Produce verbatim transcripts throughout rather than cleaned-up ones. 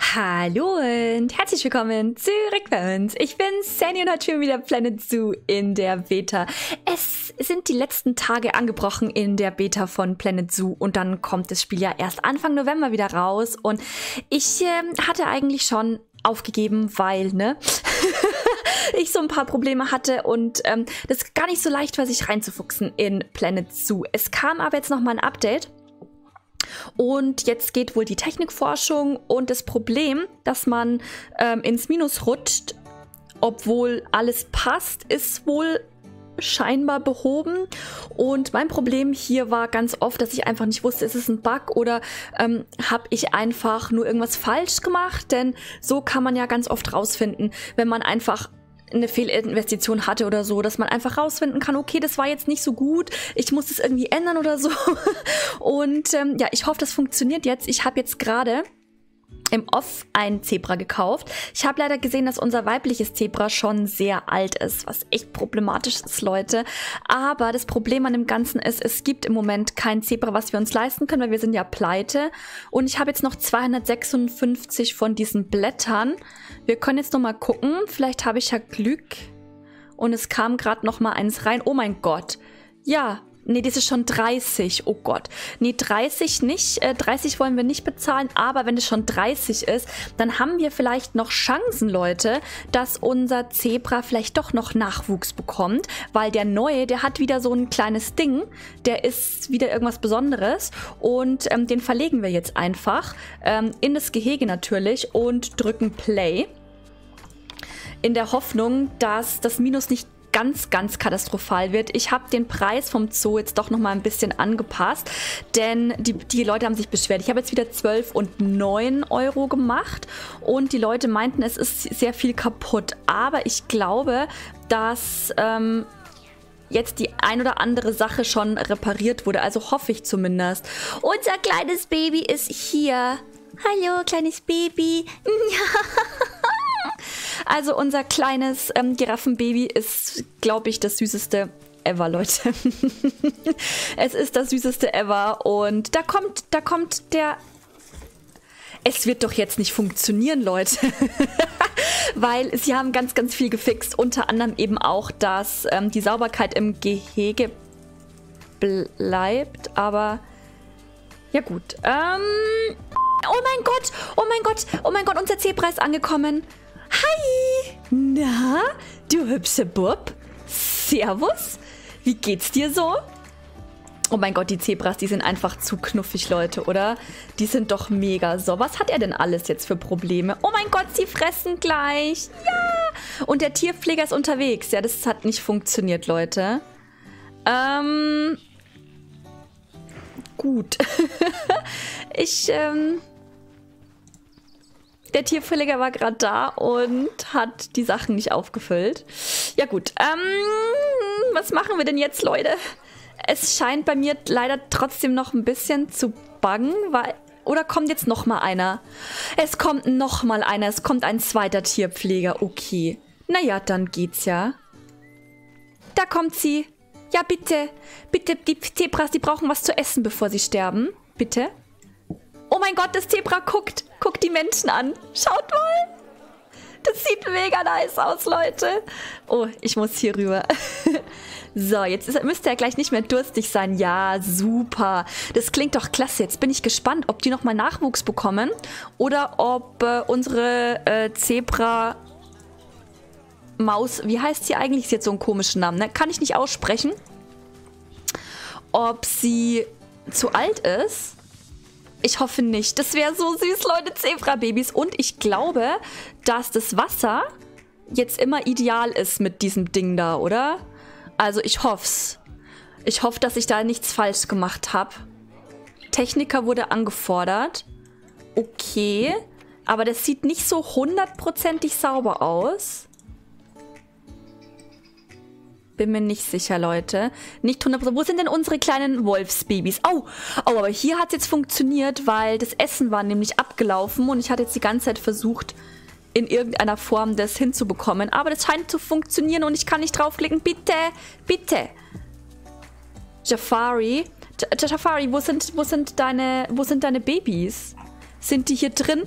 Hallo und herzlich willkommen zurück bei uns. Ich bin Sandy und heute spielen wir wieder Planet Zoo in der Beta. Es sind die letzten Tage angebrochen in der Beta von Planet Zoo und dann kommt das Spiel ja erst Anfang November wieder raus und ich ähm, hatte eigentlich schon aufgegeben, weil, ne, ich so ein paar Probleme hatte und ähm, das gar nicht so leicht war, sich reinzufuchsen in Planet Zoo. Es kam aber jetzt nochmal ein Update. Und jetzt geht wohl die Technikforschung und das Problem, dass man ähm, ins Minus rutscht, obwohl alles passt, ist wohl scheinbar behoben. Und mein Problem hier war ganz oft, dass ich einfach nicht wusste, ist es ein Bug oder ähm, habe ich einfach nur irgendwas falsch gemacht? Denn so kann man ja ganz oft rausfinden, wenn man einfach eine Fehlinvestition hatte oder so, dass man einfach rausfinden kann, okay, das war jetzt nicht so gut, ich muss es irgendwie ändern oder so. Und ähm, ja, ich hoffe, das funktioniert jetzt. Ich habe jetzt gerade im Off ein Zebra gekauft. Ich habe leider gesehen, dass unser weibliches Zebra schon sehr alt ist, was echt problematisch ist, Leute. Aber das Problem an dem Ganzen ist, es gibt im Moment kein Zebra, was wir uns leisten können, weil wir sind ja pleite. Und ich habe jetzt noch zweihundertsechsundfünfzig von diesen Blättern. Wir können jetzt noch mal gucken. Vielleicht habe ich ja Glück. Und es kam gerade noch mal eins rein. Oh mein Gott. Ja. Nee, das ist schon dreißig. Oh Gott. Nee, dreißig nicht. Äh, dreißig wollen wir nicht bezahlen. Aber wenn es schon dreißig ist, dann haben wir vielleicht noch Chancen, Leute, dass unser Zebra vielleicht doch noch Nachwuchs bekommt. Weil der neue, der hat wieder so ein kleines Ding. Der ist wieder irgendwas Besonderes. Und ähm, den verlegen wir jetzt einfach ähm, in das Gehege natürlich und drücken Play. In der Hoffnung, dass das Minus nicht ganz, ganz katastrophal wird. Ich habe den Preis vom Zoo jetzt doch noch mal ein bisschen angepasst, denn die, die Leute haben sich beschwert. Ich habe jetzt wieder zwölf und neun Euro gemacht und die Leute meinten, es ist sehr viel kaputt. Aber ich glaube, dass ähm, jetzt die ein oder andere Sache schon repariert wurde. Also hoffe ich zumindest. Unser kleines Baby ist hier. Hallo, kleines Baby. Also unser kleines ähm, Giraffenbaby ist, glaube ich, das süßeste ever, Leute. Es ist das süßeste ever und da kommt, da kommt der... Es wird doch jetzt nicht funktionieren, Leute. Weil sie haben ganz, ganz viel gefixt. Unter anderem eben auch, dass ähm, die Sauberkeit im Gehege bleibt. Aber ja gut. Ähm, oh mein Gott, oh mein Gott, oh mein Gott, unser Zebra ist angekommen. Hi! Na, du hübsche Bub? Servus? Wie geht's dir so? Oh mein Gott, die Zebras, die sind einfach zu knuffig, Leute, oder? Die sind doch mega. So, was hat er denn alles jetzt für Probleme? Oh mein Gott, sie fressen gleich. Ja! Und der Tierpfleger ist unterwegs. Ja, das hat nicht funktioniert, Leute. Ähm... Gut. ich, ähm... Der Tierpfleger war gerade da und hat die Sachen nicht aufgefüllt. Ja gut, ähm, was machen wir denn jetzt, Leute? Es scheint bei mir leider trotzdem noch ein bisschen zu buggen, weil... Oder kommt jetzt noch mal einer? Es kommt noch mal einer, es kommt ein zweiter Tierpfleger. Okay, naja, dann geht's ja. Da kommt sie. Ja, bitte, bitte, die Zebras, die brauchen was zu essen, bevor sie sterben. Bitte. Oh mein Gott, das Zebra guckt. Guckt die Menschen an. Schaut mal. Das sieht mega nice aus, Leute. Oh, ich muss hier rüber. So, jetzt ist, müsste er gleich nicht mehr durstig sein. Ja, super. Das klingt doch klasse. Jetzt bin ich gespannt, ob die nochmal Nachwuchs bekommen oder ob äh, unsere äh, Zebra... Maus, wie heißt sie eigentlich? Ist jetzt so ein komischer Name, ne? Kann ich nicht aussprechen. Ob sie zu alt ist? Ich hoffe nicht. Das wäre so süß, Leute, Zebra-Babys. Und ich glaube, dass das Wasser jetzt immer ideal ist mit diesem Ding da, oder? Also ich hoff's. Ich hoffe, dass ich da nichts falsch gemacht habe. Techniker wurde angefordert. Okay. Aber das sieht nicht so hundertprozentig sauber aus. Bin mir nicht sicher, Leute. Nicht hundert Prozent. Wo sind denn unsere kleinen Wolfsbabys? Oh, oh, aber hier hat es jetzt funktioniert, weil das Essen war nämlich abgelaufen und ich hatte jetzt die ganze Zeit versucht, in irgendeiner Form das hinzubekommen. Aber das scheint zu funktionieren und ich kann nicht draufklicken. Bitte, bitte. Jafari. Jafari, wo sind, wo sind deine, wo sind deine Babys? Sind die hier drin?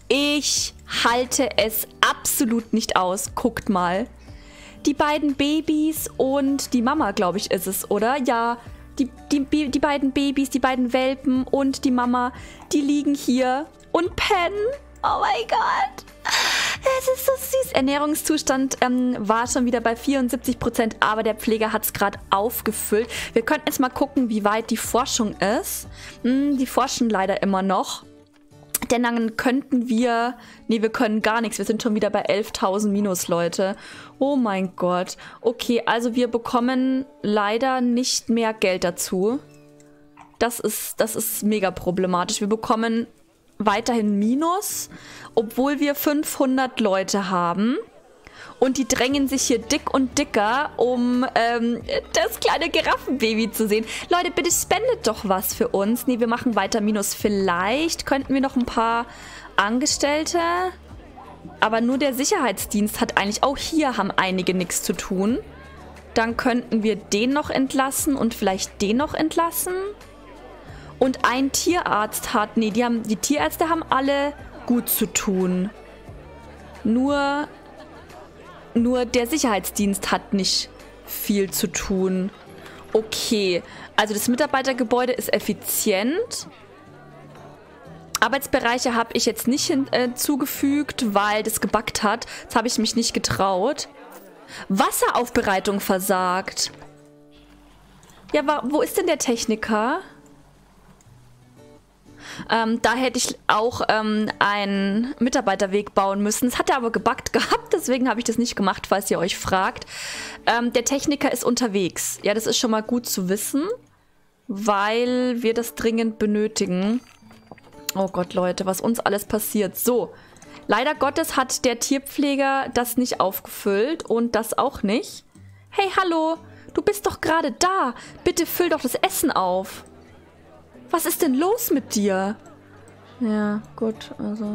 Ich halte es absolut nicht aus. Guckt mal. Die beiden Babys und die Mama, glaube ich, ist es, oder? Ja, die, die, die beiden Babys, die beiden Welpen und die Mama, die liegen hier und pennen. Oh mein Gott. Es ist so süß. Ernährungszustand ähm, war schon wieder bei vierundsiebzig Prozent, aber der Pfleger hat es gerade aufgefüllt. Wir könnten jetzt mal gucken, wie weit die Forschung ist. Hm, die forschen leider immer noch. Denn dann könnten wir... Nee, wir können gar nichts. Wir sind schon wieder bei elftausend minus, Leute. Oh mein Gott. Okay, also wir bekommen leider nicht mehr Geld dazu. Das ist, das ist mega problematisch. Wir bekommen weiterhin Minus, obwohl wir fünfhundert Leute haben. Und die drängen sich hier dick und dicker, um ähm, das kleine Giraffenbaby zu sehen. Leute, bitte spendet doch was für uns. Nee, wir machen weiter Minus. Vielleicht könnten wir noch ein paar Angestellte. Aber nur der Sicherheitsdienst hat eigentlich... Auch hier haben einige nichts zu tun. Dann könnten wir den noch entlassen und vielleicht den noch entlassen. Und ein Tierarzt hat... Nee, die, haben, die Tierärzte haben alle gut zu tun. Nur... Nur der Sicherheitsdienst hat nicht viel zu tun. Okay, also das Mitarbeitergebäude ist effizient. Arbeitsbereiche habe ich jetzt nicht hinzugefügt, weil das gebackt hat. Das habe ich mich nicht getraut. Wasseraufbereitung versagt. Ja, wo ist denn der Techniker? Ähm, da hätte ich auch ähm, einen Mitarbeiterweg bauen müssen. Das hat er aber gebackt gehabt, deswegen habe ich das nicht gemacht, falls ihr euch fragt. Ähm, der Techniker ist unterwegs. Ja, das ist schon mal gut zu wissen, weil wir das dringend benötigen. Oh Gott, Leute, was uns alles passiert. So, leider Gottes hat der Tierpfleger das nicht aufgefüllt und das auch nicht. Hey, hallo, du bist doch gerade da. Bitte füll doch das Essen auf. Was ist denn los mit dir? Ja, gut, also...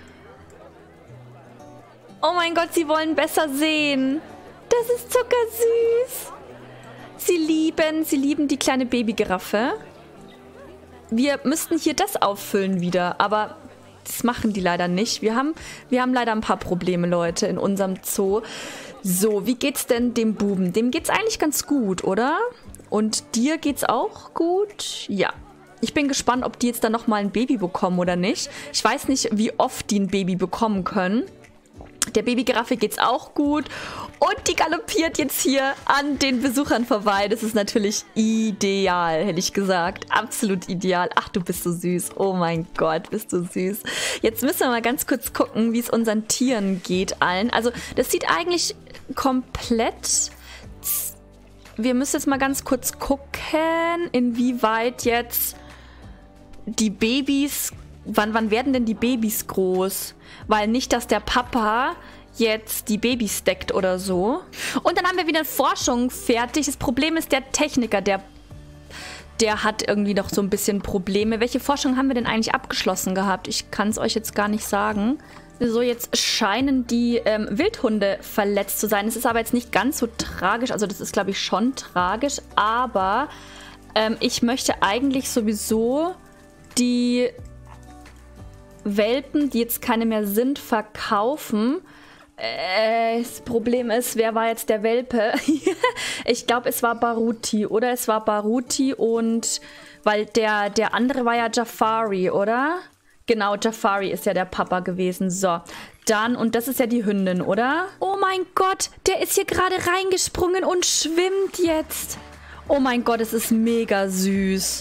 Oh mein Gott, sie wollen besser sehen. Das ist zuckersüß. Sie lieben, sie lieben die kleine Babygiraffe. Wir müssten hier das auffüllen wieder, aber das machen die leider nicht. Wir haben, wir haben leider ein paar Probleme, Leute, in unserem Zoo. So, wie geht's denn dem Buben? Dem geht's eigentlich ganz gut, oder? Und dir geht's auch gut? Ja. Ich bin gespannt, ob die jetzt dann nochmal ein Baby bekommen oder nicht. Ich weiß nicht, wie oft die ein Baby bekommen können. Der Babygiraffe geht's auch gut. Und die galoppiert jetzt hier an den Besuchern vorbei. Das ist natürlich ideal, hätte ich gesagt. Absolut ideal. Ach, du bist so süß. Oh mein Gott, bist du süß. Jetzt müssen wir mal ganz kurz gucken, wie es unseren Tieren geht allen. Also, das sieht eigentlich komplett... Wir müssen jetzt mal ganz kurz gucken, inwieweit jetzt die Babys, wann, wann werden denn die Babys groß? Weil nicht, dass der Papa jetzt die Babys deckt oder so. Und dann haben wir wieder Forschung fertig. Das Problem ist, der Techniker, der, der hat irgendwie noch so ein bisschen Probleme. Welche Forschung haben wir denn eigentlich abgeschlossen gehabt? Ich kann es euch jetzt gar nicht sagen. So, jetzt scheinen die ähm, Wildhunde verletzt zu sein. Es ist aber jetzt nicht ganz so tragisch. Also das ist, glaube ich, schon tragisch. Aber ähm, ich möchte eigentlich sowieso die Welpen, die jetzt keine mehr sind, verkaufen. Äh, das Problem ist, wer war jetzt der Welpe? Ich glaube, es war Baruti, oder? Es war Baruti und... Weil der, der andere war ja Jafari, oder? Genau, Jafari ist ja der Papa gewesen. So, dann, und das ist ja die Hündin, oder? Oh mein Gott, der ist hier gerade reingesprungen und schwimmt jetzt. Oh mein Gott, es ist mega süß.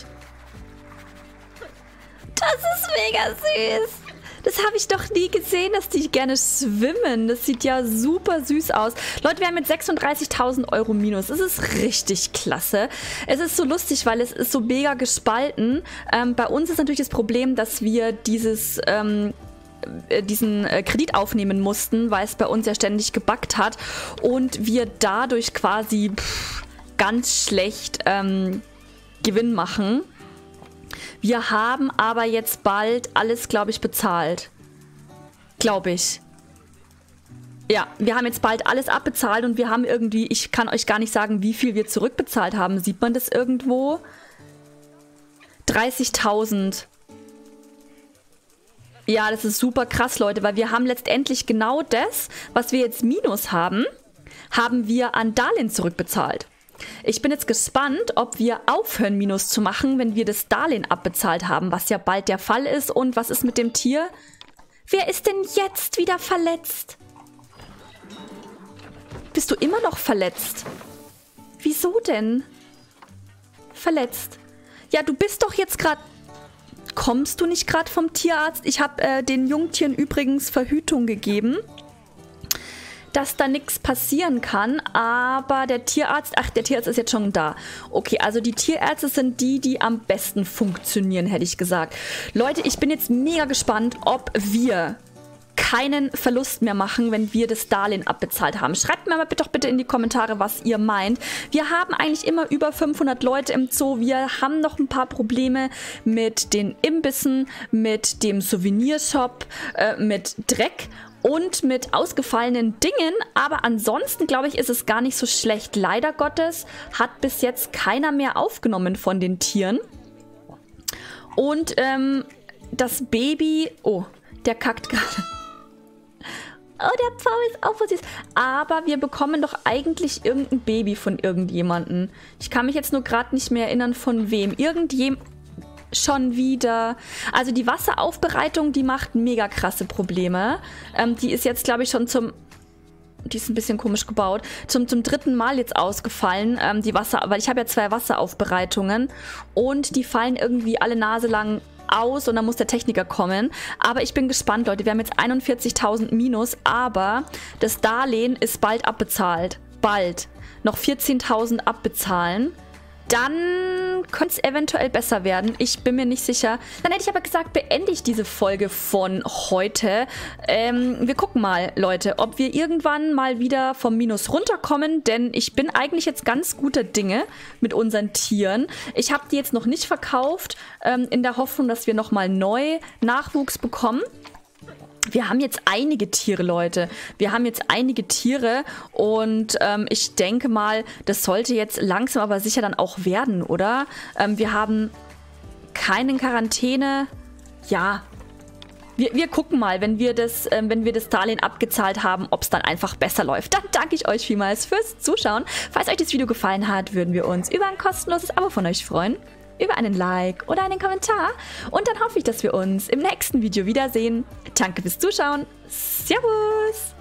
Das ist mega süß. Das habe ich doch nie gesehen, dass die gerne schwimmen. Das sieht ja super süß aus. Leute, wir haben jetzt sechsunddreißigtausend Euro minus. Das ist richtig klasse. Es ist so lustig, weil es ist so mega gespalten. Ähm, bei uns ist natürlich das Problem, dass wir dieses... Ähm, diesen äh, Kredit aufnehmen mussten, weil es bei uns ja ständig gebackt hat und wir dadurch quasi pff, ganz schlecht ähm, Gewinn machen. Wir haben aber jetzt bald alles, glaube ich, bezahlt. Glaube ich. Ja, wir haben jetzt bald alles abbezahlt und wir haben irgendwie, ich kann euch gar nicht sagen, wie viel wir zurückbezahlt haben. Sieht man das irgendwo? dreißigtausend. Ja, das ist super krass, Leute, weil wir haben letztendlich genau das, was wir jetzt Minus haben, haben wir an Darlehen zurückbezahlt. Ich bin jetzt gespannt, ob wir aufhören, Minus zu machen, wenn wir das Darlehen abbezahlt haben, was ja bald der Fall ist. Und was ist mit dem Tier? Wer ist denn jetzt wieder verletzt? Bist du immer noch verletzt? Wieso denn? Verletzt. Ja, du bist doch jetzt gerade... Kommst du nicht gerade vom Tierarzt? Ich habe äh, den Jungtieren übrigens Verhütung gegeben, dass da nichts passieren kann, aber der Tierarzt, ach, der Tierarzt ist jetzt schon da. Okay, also die Tierärzte sind die, die am besten funktionieren, hätte ich gesagt. Leute, ich bin jetzt mega gespannt, ob wir keinen Verlust mehr machen, wenn wir das Darlehen abbezahlt haben. Schreibt mir mal bitte doch bitte in die Kommentare, was ihr meint. Wir haben eigentlich immer über fünfhundert Leute im Zoo. Wir haben noch ein paar Probleme mit den Imbissen, mit dem Souvenirshop, äh, mit Dreck und mit ausgefallenen Dingen. Aber ansonsten, glaube ich, ist es gar nicht so schlecht. Leider Gottes hat bis jetzt keiner mehr aufgenommen von den Tieren. Und ähm, das Baby... Oh, der kackt gerade. Oh, der Pfau ist auch was süß. Aber wir bekommen doch eigentlich irgendein Baby von irgendjemandem. Ich kann mich jetzt nur gerade nicht mehr erinnern, von wem. Irgendjem... Schon wieder. Also die Wasseraufbereitung, die macht mega krasse Probleme. Ähm, die ist jetzt, glaube ich, schon zum... Die ist ein bisschen komisch gebaut. Zum, zum dritten Mal jetzt ausgefallen. Ähm, die Wasser... Weil ich habe ja zwei Wasseraufbereitungen. Und die fallen irgendwie alle Nase lang aus und dann muss der Techniker kommen. Aber ich bin gespannt, Leute. Wir haben jetzt einundvierzigtausend Minus, aber das Darlehen ist bald abbezahlt. Bald. Noch vierzehntausend abbezahlen. Dann könnte es eventuell besser werden. Ich bin mir nicht sicher. Dann hätte ich aber gesagt, beende ich diese Folge von heute. Ähm, wir gucken mal, Leute, ob wir irgendwann mal wieder vom Minus runterkommen. Denn ich bin eigentlich jetzt ganz guter Dinge mit unseren Tieren. Ich habe die jetzt noch nicht verkauft, ähm, in der Hoffnung, dass wir nochmal neu Nachwuchs bekommen. Wir haben jetzt einige Tiere, Leute. Wir haben jetzt einige Tiere und ähm, ich denke mal, das sollte jetzt langsam aber sicher dann auch werden, oder? Ähm, wir haben keine Quarantäne. Ja, wir, wir gucken mal, wenn wir das, ähm, wenn wir das Darlehen abgezahlt haben, ob es dann einfach besser läuft. Dann danke ich euch vielmals fürs Zuschauen. Falls euch das Video gefallen hat, würden wir uns über ein kostenloses Abo von euch freuen. Über einen Like oder einen Kommentar. Und dann hoffe ich, dass wir uns im nächsten Video wiedersehen. Danke fürs Zuschauen. Servus!